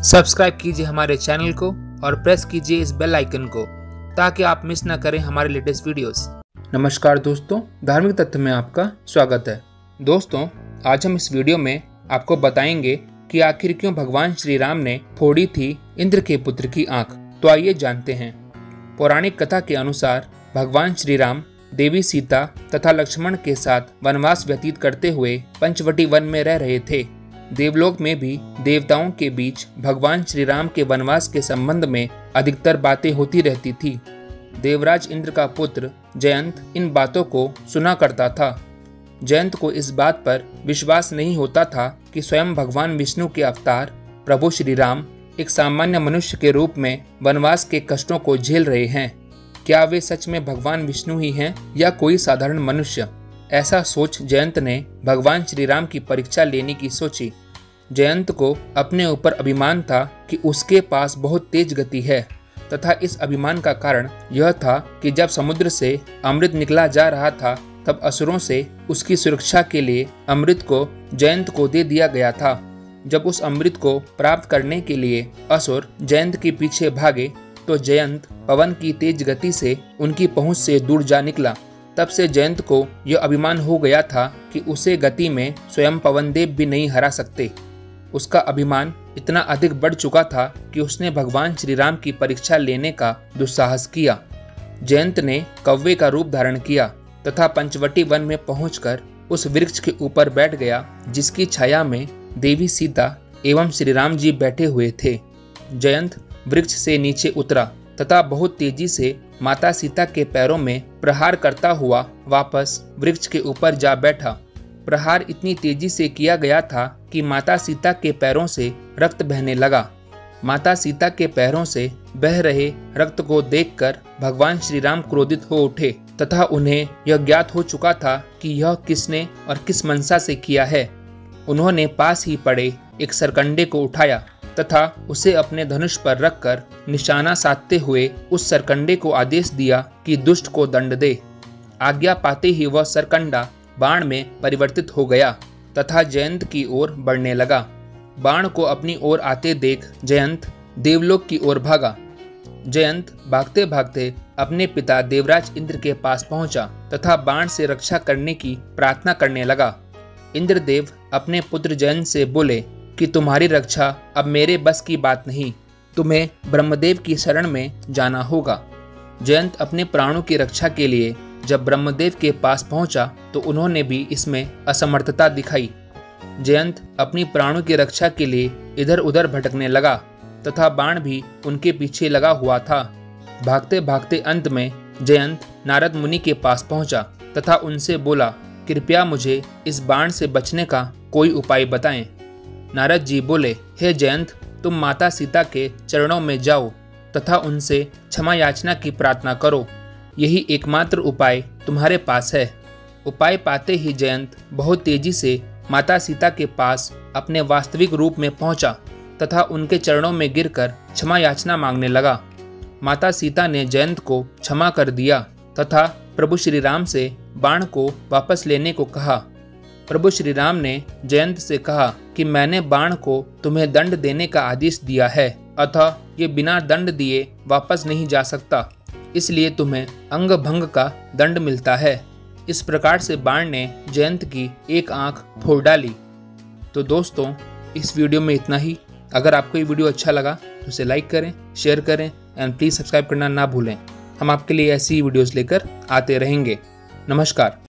Subscribe कीजिए हमारे channel को और प्रेस कीजिए इस बेल आइकन को ताकि आप मिस न करें हमारे लेटेस्ट वीडियोस। नमस्कार दोस्तों, धार्मिक तथ्य में आपका स्वागत है। दोस्तों, आज हम इस वीडियो में आपको बताएंगे कि आखिर क्यों भगवान श्री राम ने फोड़ी थी इंद्र के पुत्र की आंख। तो आइए जानते हैं। पौराणिक कथा के अनुसार भगवान श्री राम देवी सीता तथा लक्ष्मण के साथ वनवास व्यतीत करते हुए पंचवटी वन में रह रहे थे। देवलोक में भी देवताओं के बीच भगवान श्री राम के वनवास के संबंध में अधिकतर बातें होती रहती थी। देवराज इंद्र का पुत्र जयंत इन बातों को सुना करता था। जयंत को इस बात पर विश्वास नहीं होता था कि स्वयं भगवान विष्णु के अवतार प्रभु श्री राम एक सामान्य मनुष्य के रूप में वनवास के कष्टों को झेल रहे हैं। क्या वे सच में भगवान विष्णु ही हैं या कोई साधारण मनुष्य? ऐसा सोच जयंत ने भगवान श्री राम की परीक्षा लेने की सोची। जयंत को अपने ऊपर अभिमान था कि उसके पास बहुत तेज गति है तथा इस अभिमान का कारण यह था कि जब समुद्र से अमृत निकला जा रहा था तब असुरों से उसकी सुरक्षा के लिए अमृत को जयंत को दे दिया गया था। जब उस अमृत को प्राप्त करने के लिए असुर जयंत के पीछे भागे तो जयंत पवन की तेज गति से उनकी पहुंच से दूर जा निकला। तब से जयंत को यह अभिमान हो गया था कि उसे गति में स्वयं पवनदेव भी नहीं हरा सकते। उसका अभिमान इतना अधिक बढ़ चुका था कि उसने भगवान श्री राम की परीक्षा लेने का दुस्साहस किया। जयंत ने कौवे का रूप धारण किया तथा पंचवटी वन में पहुंचकर उस वृक्ष के ऊपर बैठ गया जिसकी छाया में देवी सीता एवं श्री राम जी बैठे हुए थे। जयंत वृक्ष से नीचे उतरा तथा बहुत तेजी से माता सीता के पैरों में प्रहार करता हुआ वापस वृक्ष के ऊपर जा बैठा। प्रहार इतनी तेजी से किया गया था कि माता सीता के पैरों से रक्त बहने लगा। माता सीता के पैरों से बह रहे रक्त को देखकर भगवान श्री राम क्रोधित हो उठे तथा उन्हें यह ज्ञात हो चुका था कि यह किसने और किस मनसा से किया है। उन्होंने पास ही पड़े एक सरकंडे को उठाया तथा उसे अपने धनुष पर रखकर निशाना साधते हुए उस सरकंडे को आदेश दिया कि दुष्ट को दंड दे। आज्ञा पाते ही वह सरकंडा बाण में परिवर्तित हो गया तथा जयंत की ओर बढ़ने लगा। बाण को अपनी ओर आते देख जयंत देवलोक की ओर भागा। जयंत भागते भागते अपने पिता देवराज इंद्र के पास पहुंचा तथा बाण से रक्षा करने की प्रार्थना करने लगा। इंद्रदेव अपने पुत्र जयंत से बोले कि तुम्हारी रक्षा अब मेरे बस की बात नहीं, तुम्हें ब्रह्मदेव की शरण में जाना होगा। जयंत अपने प्राणों की रक्षा के लिए जब ब्रह्मदेव के पास पहुंचा तो उन्होंने भी इसमें असमर्थता दिखाई। जयंत अपनी प्राणों की रक्षा के लिए इधर उधर भटकने लगा तथा बाण भी उनके पीछे लगा हुआ था। भागते भागते अंत में जयंत नारद मुनि के पास पहुंचा तथा उनसे बोला, कृपया मुझे इस बाण से बचने का कोई उपाय बताएं। नारद जी बोले, हे जयंत, तुम माता सीता के चरणों में जाओ तथा उनसे क्षमा याचना की प्रार्थना करो। यही एकमात्र उपाय तुम्हारे पास है। उपाय पाते ही जयंत बहुत तेजी से माता सीता के पास अपने वास्तविक रूप में पहुंचा तथा उनके चरणों में गिरकर क्षमा याचना मांगने लगा। माता सीता ने जयंत को क्षमा कर दिया तथा प्रभु श्री राम से बाण को वापस लेने को कहा। प्रभु श्री राम ने जयंत से कहा कि मैंने बाण को तुम्हें दंड देने का आदेश दिया है, अतः ये बिना दंड दिए वापस नहीं जा सकता, इसलिए तुम्हें अंग भंग का दंड मिलता है। इस प्रकार से बाण ने जयंत की एक आंख फोड़ डाली। तो दोस्तों, इस वीडियो में इतना ही। अगर आपको ये वीडियो अच्छा लगा तो इसे लाइक करें, शेयर करें एंड प्लीज़ सब्सक्राइब करना ना भूलें। हम आपके लिए ऐसी वीडियोस लेकर आते रहेंगे। नमस्कार।